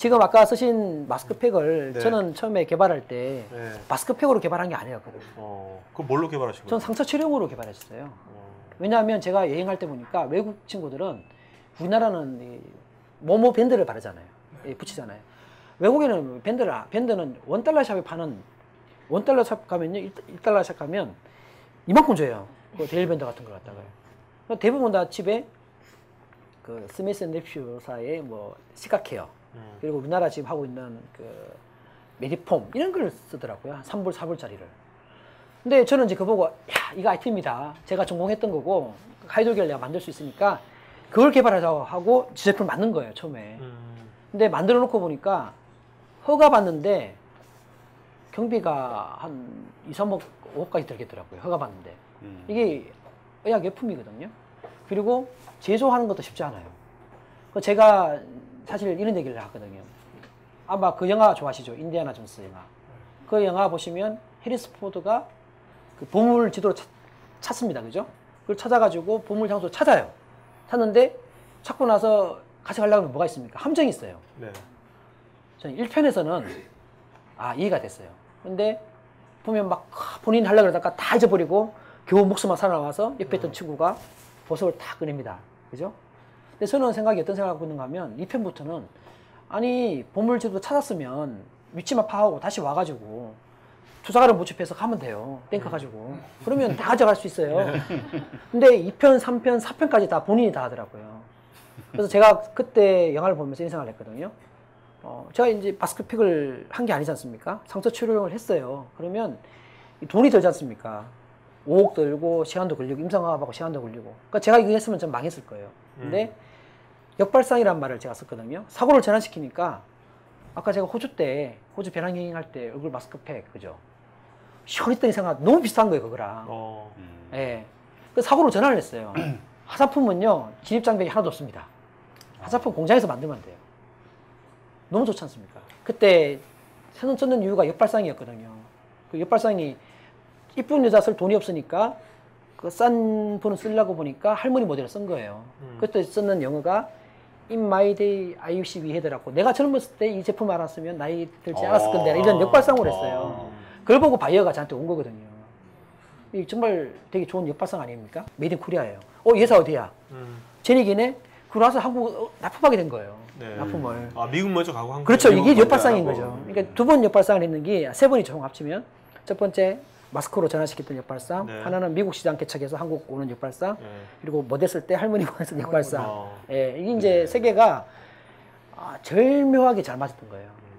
지금 아까 쓰신 마스크팩을 네. 저는 처음에 개발할 때 네. 마스크팩으로 개발한 게 아니었거든요. 그럼 뭘로 개발하신 거예요? 전 상처 치료용으로 개발했어요. 왜냐하면 제가 여행할 때 보니까 외국 친구들은 우리나라는 이 모모 밴드를 바르잖아요. 붙이잖아요. 외국에는 밴드는 $1 샵에 파는 $1 샵 가면요, $1 샵 가면 이만큼 줘요. 그 데일 밴드 같은 걸 갖다가요. 대부분 다 집에 그 스미스 앤 nephews 뭐 시카케어 그리고 우리나라 지금 하고 있는 그 메디폼 이런 걸 쓰더라고요. 3불, 4불짜리를. 근데 저는 이제 그거 보고 야 이거 아이템이다. 제가 전공했던 거고 하이드로겔 내가 만들 수 있으니까 그걸 개발하자고 하고 제품을 만든 거예요 처음에. 근데 만들어 놓고 보니까 허가 받는데 경비가 한 2, 3억, 5억까지 들겠더라고요. 허가 받는데. 이게 의약 예품이거든요. 그리고 제조하는 것도 쉽지 않아요. 제가 사실 이런 얘기를 하거든요. 아마 그 영화 좋아하시죠? 인디아나 존스 영화. 그 영화 보시면 해리스 포드가 그 보물 지도를 찾습니다. 그죠? 그걸 찾아가지고 보물 장소를 찾아요. 찾는데 찾고 나서 같이 가려고 하면 뭐가 있습니까? 함정이 있어요. 네. 저는 1편에서는 이해가 됐어요. 근데 보면 막 본인이 하려고 그러다가 다 잊어버리고 겨우 목숨만 살아나와서 옆에 있던 친구가 보석을 다 꺼냅니다. 그죠? 근데 저는 생각이 어떤 생각을 하고 있는가 하면 2편부터는 아니 보물지도 찾았으면 위치만 파악하고 다시 와가지고 조사관을 모집해서 가면 돼요. 땡크 가지고. 그러면 다 가져갈 수 있어요. 근데 2편, 3편, 4편까지 다 본인이 다 하더라고요. 그래서 제가 그때 영화를 보면서 이런 생각을 했거든요. 제가 이제 마스크팩을 한 게 아니지 않습니까? 상처 치료용을 했어요. 그러면 돈이 들지 않습니까? 5억 들고 시간도 걸리고 임상화하고 시간도 걸리고. 그러니까 제가 이거 했으면 좀 망했을 거예요. 근데 역발상이란 말을 제가 썼거든요. 사고를 전환시키니까 아까 제가 호주 배낭여행 할 때 얼굴 마스크팩 그죠? 시원했더니 생각 너무 비슷한 거예요 그거랑. 예. 그 사고를 전환을 했어요. 화장품은요 진입장벽이 하나도 없습니다. 화장품 공장에서 만들면 돼요. 너무 좋지 않습니까? 그때 새는 썼는 이유가 역발상이었거든요. 그 역발상이 이쁜 여자 쓸 돈이 없으니까 그 싼 분을 쓰려고 보니까 할머니 모델을 쓴 거예요. 그때 쓰는 영어가 In my day I wish we had라고. 내가 젊었을 때 이 제품 알았으면 나이 들지 않았을 건데 이런 역발상을 했어요. 그걸 보고 바이어가 저한테 온 거거든요. 이 정말 되게 좋은 역발상 아닙니까? 메이드 인 코리아예요. 얘사 어디야? 제니기네? 그러고 나서 한국 납품하게 된 거예요. 네. 납품을. 미국 먼저 가고 한국. 그렇죠. 이게 역발상인 거죠. 그러니까 두 번 역발상을 했는 게 세 번이 총 합치면 첫 번째 마스크로 전환시켰던 역발상, 네. 하나는 미국 시장 개척해서 한국 오는 역발상, 그리고 못 했을 때 할머니 보내서 역발상. 예, 이게 이제 세 개가 절묘하게 잘 맞았던 거예요.